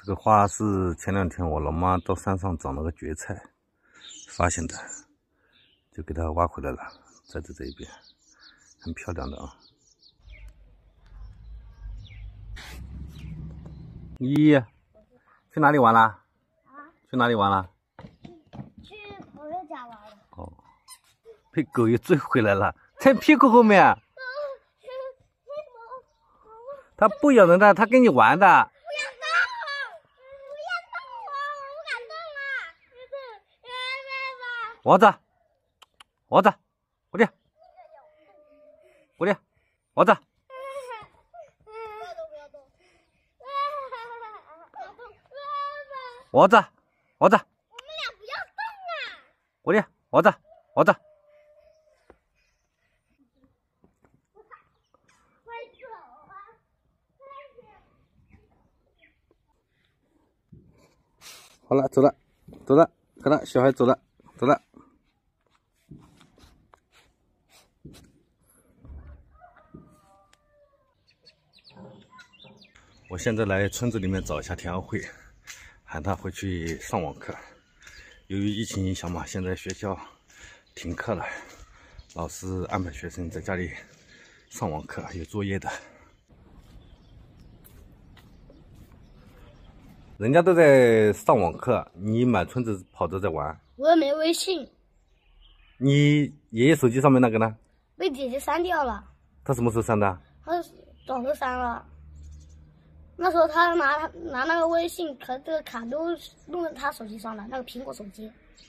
这个花是前2天我老妈到山上长了个蕨菜发现的，就给它挖回来了，在这一边，很漂亮的啊。依依，去哪里玩啦？去哪里玩啦？ 去朋友家玩了。 哦，被狗又追回来了，在屁股后面。它不咬人的，它跟你玩的。王子，王子，过来，过来，王子。王子，王子。 我们俩不要动啊！ 过来，王子，王子。 快走啊！快点！ 好了，走了，走了，好了，小孩走了，走了。我现在来村子里面找一下田奥慧，喊他回去上网课。由于疫情影响嘛，现在学校停课了，老师安排学生在家里上网课，有作业的。人家都在上网课，你满村子跑着在玩。 我又没微信。 你爷爷手机上面那个呢？ 被姐姐删掉了。 他什么时候删的？ 他早就删了。那时候他拿那个微信，可这个卡都弄在他手机上了，那个苹果手机。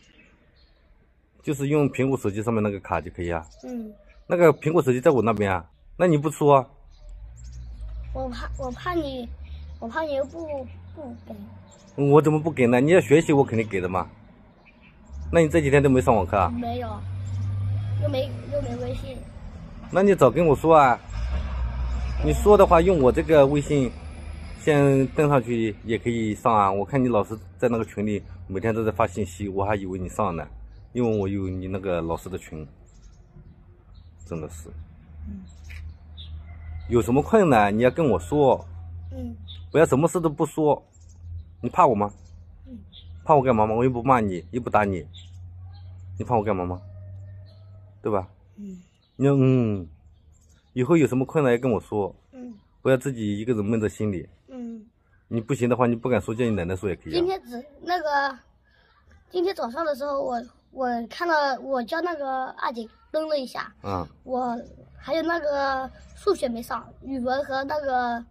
就是用苹果手机上面那个卡就可以啊。那个苹果手机在我那边啊，那你不出啊？ 我怕你又不给。 我怎么不给呢？你要学习，我肯定给的嘛。那你这几天都没上网课啊？ 没有，又没微信。 那你早跟我说啊！你说的话，用我这个微信先登上去也可以上啊。我看你老师在那个群里每天都在发信息，我还以为你上呢，因为我有你那个老师的群。真的是，有什么困难你要跟我说，不要什么事都不说。你怕我吗？怕我干嘛吗？我又不骂你，又不打你，你怕我干嘛吗？对吧？你以后有什么困难要跟我说，不要自己一个人闷在心里。你不行的话，你不敢说，叫你奶奶说也可以啊。 今天早上的时候，我看到我叫那个二姐登了一下，我还有那个数学没上，语文和那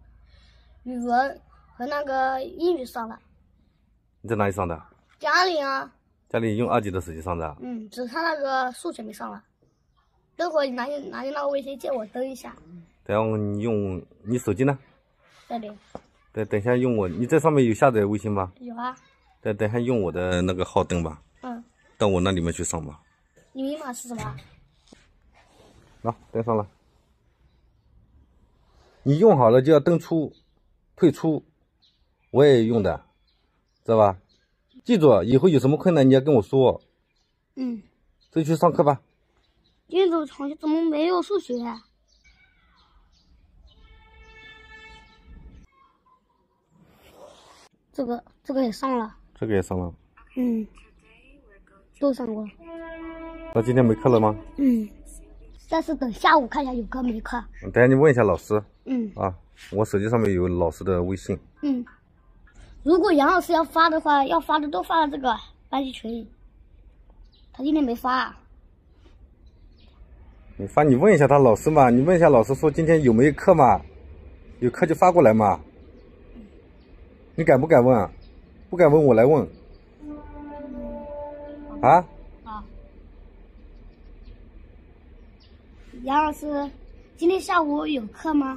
个英语上了。 你在哪里上的？ 家里啊。 家里用二姐的手机上的。 只看那个数学没上了。等会拿你那个微信借我登一下。 等下你用你手机呢？ 这里。 对，等下用你这上面有下载微信吗？ 有啊。 对，等下用我的那个号登吧。到我那里面去上吧。 你密码是什么？ 好，登上了。你用好了就要登出、退出，我也用的，知道吧？记住，以后有什么困难你要跟我说。就去上课吧。 今天同学怎么没有数学？这个也上了。 这个也上了。 都上过。 那今天没课了吗？ 但是等下午看一下有课没课。 等下你问一下老师。我手机上面有老师的微信。 如果杨老师要发的话，要发的都发了这个班级群里。他今天没发。 没发，你问一下他老师嘛，你问一下老师说今天有没有课嘛？有课就发过来嘛。你敢不敢问？不敢问我来问。 杨老师，今天下午有课吗？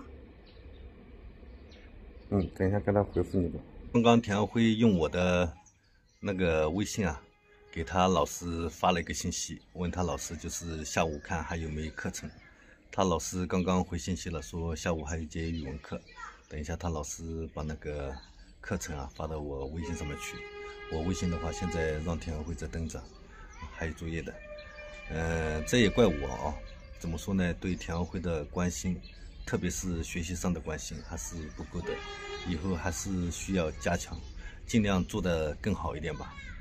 等一下跟他回复你吧。刚刚田奥辉用我的那个微信啊，给他老师发了一个信息，问他老师就是下午看还有没有课程。他老师刚刚回信息了，说下午还有一节语文课。等一下他老师把那个课程啊发到我微信上面去。我微信的话现在让田奥辉在登着，还有作业的。这也怪我啊。怎么说呢？对田奥辉的关心，特别是学习上的关心还是不够的，以后还是需要加强。 尽量做得更好一点吧。